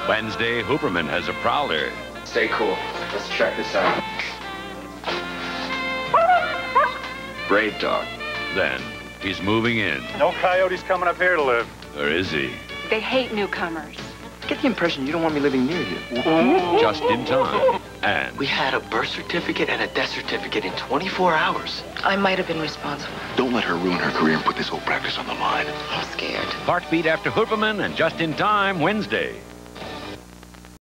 Wednesday, Hooperman has a prowler. Stay cool. Let's check this out. Brave dog. Then he's moving in. No coyotes coming up here to live. Or is he? They hate newcomers. I get the impression you don't want me living near you. Just in time. And We had a birth certificate and a death certificate in 24 hours. I might have been responsible. Don't let her ruin her career and put this whole practice on the line. I'm scared. Heartbeat after Hooperman and Just in Time Wednesday.